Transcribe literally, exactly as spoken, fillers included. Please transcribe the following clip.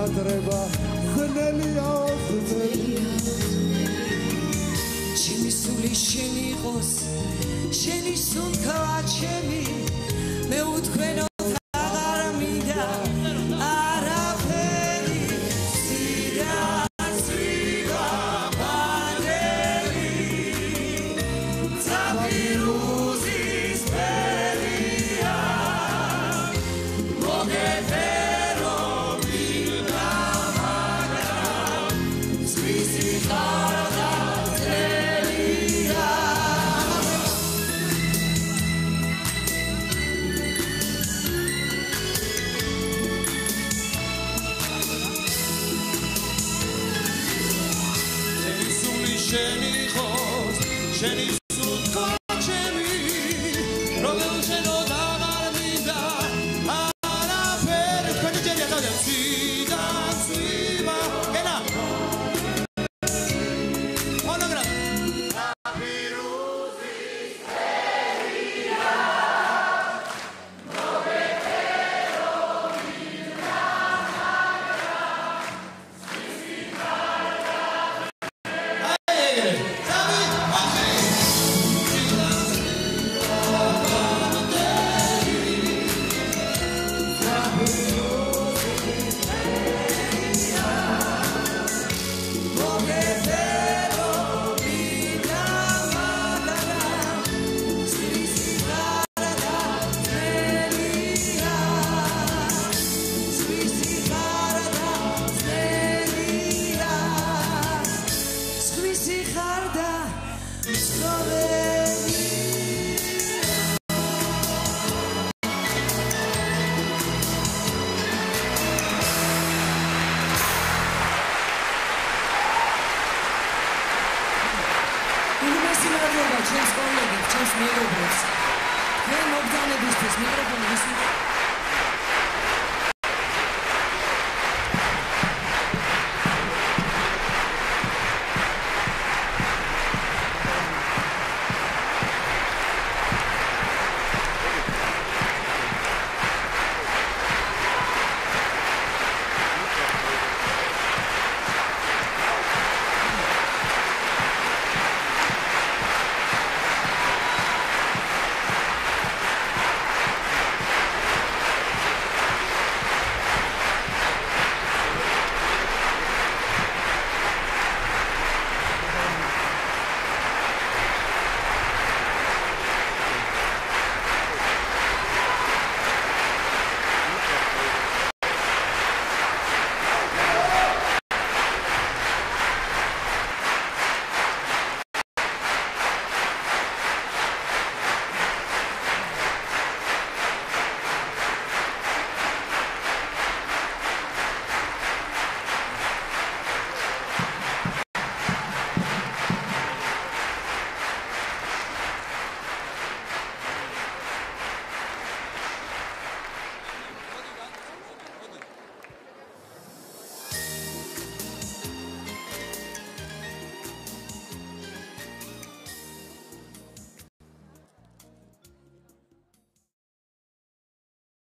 ჭადრება ხნელია ხნელია ჩემი სული შენი იყოს შენი სუნთქვა ჩემი მე უთქვენო აღარ მინდა არაფერი სირაცვივა ბანელი წაპირუზის ფერია მოგეფერო მინდა მაგრამ ზღვისი ხარ და ძლელია შენი ხოს შენი სუნთქვა ჩემი რომელ შენოდ აღარ მინდა არაფერი თქვენი ჯერია თავიდან ციდან ცვივა ენა ფონოგრამ აპირუზის ფერია მოგეფერო მინდა მაგრამ ზღვისი ხარ ჩემს კოლეგებს, ჩემს მეგობრებს, თქვენ მოგზაურობისთვის მიკროფონი ვისმენთ.